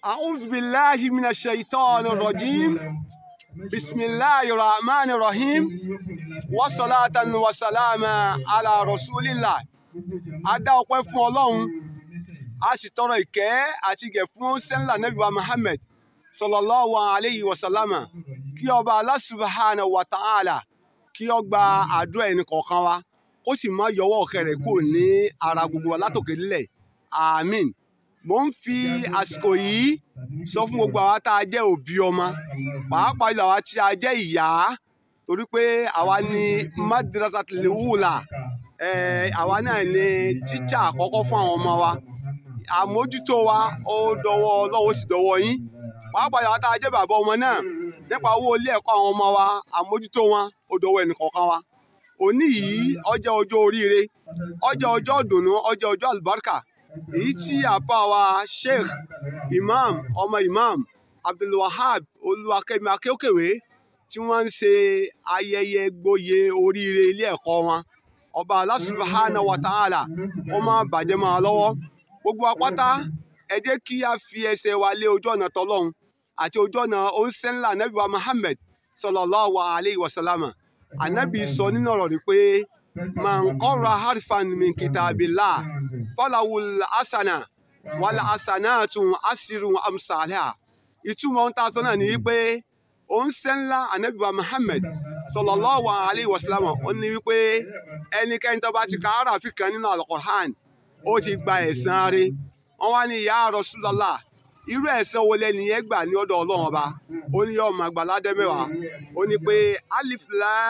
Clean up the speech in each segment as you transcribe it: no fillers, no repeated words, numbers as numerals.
أعوذ بالله من الشيطان الرجيم بسم الله الرحمن الرحيم والصلاة والسلام على رسول الله. A dá ọpẹ́ fún Ọlọ́run, a sì tọrọ ìkẹ́ àti ìgẹ̀ fún sẹ́ńlá Nábì wa Muhammad sallallahu alayhi wa sallam. Kí ọba Allah subhanahu wa ta'ala kí ó gba àdúrà ẹni kọ̀ọ̀kan wa, kó sì má yọwọ́ ọ̀kẹ́ rẹ̀ kúrò ní ara gbogbo wa látòkè nílẹ̀. Àmín. Mo ń fi àsìkò yìí sọ fún gbogbo àwa tá a jẹ́ òbí ọmọ, pàápàá jùlọ àwa tí a jẹ́ ìyá, torí pé àwa ni madrasatul ula, àwa náà ni tíṣà àkọ́kọ́ fún àwọn ọmọ wa. Àmójútó wa ó dọwọ́ Ọlọ́run, ó sì dọwọ́ yín. Pàápàá jùlọ àwa tá a jẹ́ bàbá ọmọ náà, nípa owó ilé ẹ̀kọ́ àwọn ọmọ wa, àmójútó wọn ó dọwọ́ ẹnìkọ̀ọ̀kan wa. Òní yìí ó jẹ́ ọjọ́ oríire, ó jẹ́ ọjọ́ ìdùnnú, ó jẹ́ ọjọ́ àlùbáríkà, èyí tí àpá wa Sheikh Imam ọmọ Imam Oluwakemi akéwkéwé tí wọ́n ń ṣe ayẹyẹ gboyè oríire ilé ẹ̀kọ́ wọn. Ọba Allah subhanahu wa ta'ala ó máa bàjẹ́ máa lọ́wọ́. Gbogbo apáta ẹ jẹ́ kí a fi ẹsẹ̀ wa lé ojú ọ̀nà tọlọ́hun àti ojú ọ̀nà oníṣẹ́ńlá Nábì wa Muhammad sallallahu alayhi wa sallam. Ànábì sọ nínú ọ̀rọ̀ rí pé man qara harfan min kitabillah falawul asana wal asanatu asiru amsalha. Ìtumọ̀ ohun tá a sọ náà ni wípé òun sẹ́ńlá Ànábì wa Muhammad sallallahu alayhi wa sallam ó ní wípé ẹnikẹ́ni tó bá ti ka àràfí kan nínú al-Qur'an ó ti gba ẹ̀san rẹ̀. Wọ́n wá ní ya Rasulullah, irú ẹ̀san wo lẹ́ni yẹn gbà ní ọ̀dọ̀ Ọlọ́run ọba? Ó ní yóò máa gbà ládé mẹ́wàá. Ó ní pé alif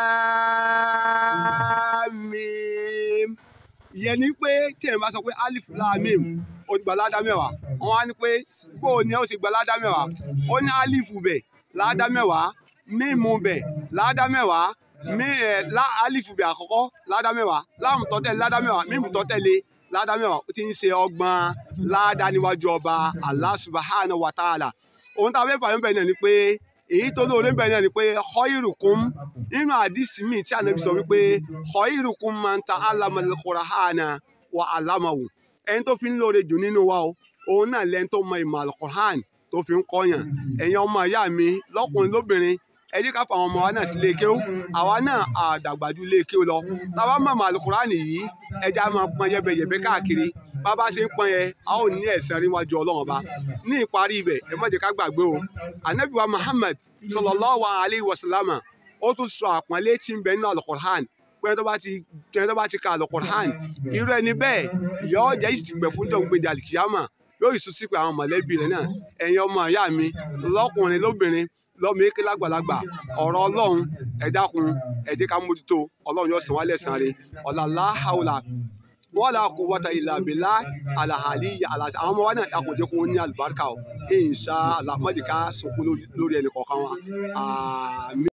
lam mim, ìyẹn ni pé tí ẹ̀ bá sọ pé alif lam mim ó ti gbà ládá mẹ́wàá. Wọ́n wá ní pé bóò ni ó sì gbà ládá mẹ́wàá? Ó ní alifu bẹ̀ ládá mẹ́wàá, mímu bẹ̀ ládá mẹ́wàá, alifu bẹ̀ àkọ́kọ́ ládá mẹ́wàá, láàmù tó tẹ̀lé ládá mẹ́wàá, mímu tó tẹ̀lé ládá mẹ́wàá. Ó ti ń ṣe ọgbọ̀n ládá níwájú ọba Allah subhanahu wa ta'ala. Ohun tá a fẹ́ fàyọ́ bẹ̀ náà ni pé èyí tó lóore bẹ̀ náà ni pé khairukum, nínú àdìsí mi tí Ànábì sọ wípé khairukum man ta'allama al-Qur'ana wa 'allamahu. Ẹni tó fi ń lóore jù nínú wa o, òun náà lẹ́ni tó mọ ìmọ̀ al-Qur'an tó fi ń kọ́yàn. Ẹ̀yin ọmọ ìyá mi lọ́kùnrin lóbìnrin, ẹ jẹ́ ká fa àwọn ọmọ wa náà sí ilé kéwú. Àwa náà àdàgbà ju ilé kéwú lọ. Táwa mọ̀ al-Qur'an yìí, ẹ jẹ́ á máa pọn yẹbẹyẹbẹ káàkiri. Bàbá ṣe ń pọn yẹn, a ó ní ẹ̀san rí wájú Ọlọ́run ọba. Ní ìparí ibẹ̀, ẹ má jẹ́ ká gbàgbé o, Ànábì wa Muhammad sallallahu alayhi wa sallam ó tún sọ àpọ́nlé tí ń bẹ nínú al-Qur'an pé ẹni tó bá ti ka al-Qur'an, irú ẹni bẹ́ẹ̀ yóò jẹ́ ìsìpẹ̀ fún jọ̀gbìn àlìkìyámà, yóò ìsún sípẹ̀ àwọn mọ̀lẹ́bí rẹ̀ náà. Ẹ̀yin ọmọ ìyá mi lọ́kùnrin lóbìnrin, lọ́mọ èké lágbàlagbà, ọ̀rọ̀ Ọlọ́run ẹ dákun ẹ jẹ́ ká mójútó. Ọlọ́run yóò san wá lẹ́san rẹ̀. la hawla wala quwwata illa billah alahaliya alasi. Àwọn ọmọ wa náà dákun kó ní àlùbáríkà o, insha Allah. Má jẹ́ ká sunkún lórí ẹnì kọ̀ọ̀kan wa. Àmín.